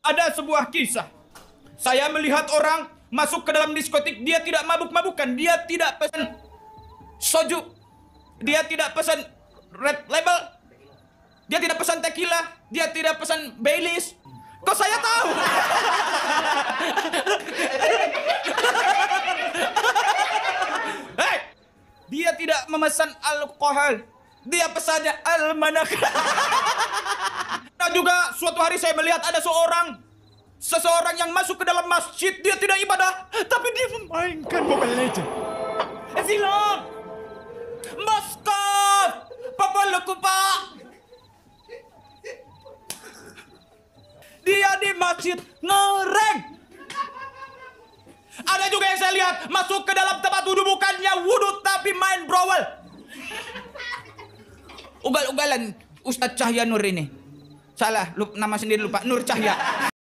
Ada sebuah kisah. Saya melihat orang masuk ke dalam diskotik, dia tidak mabuk-mabukan, dia tidak pesan soju, dia tidak pesan red label, dia tidak pesan tequila, dia tidak pesan Baileys. Kok saya tahu? Hei, dia tidak memesan alkohol, dia pesannya almanak. Nah juga suatu hari saya melihat ada seseorang yang masuk ke dalam masjid, dia tidak ibadah, tapi dia memainkan Mobile Legends. Silap, Moskov, Papa Lekupa. Dia di masjid ngereng. Ada juga yang saya lihat masuk ke dalam tempat wudhu, bukannya wudhu tapi main brawl. Ugal-ugalan Ustadz Cahya Nur ini. Salah, nama sendiri lupa. Nur Cahya.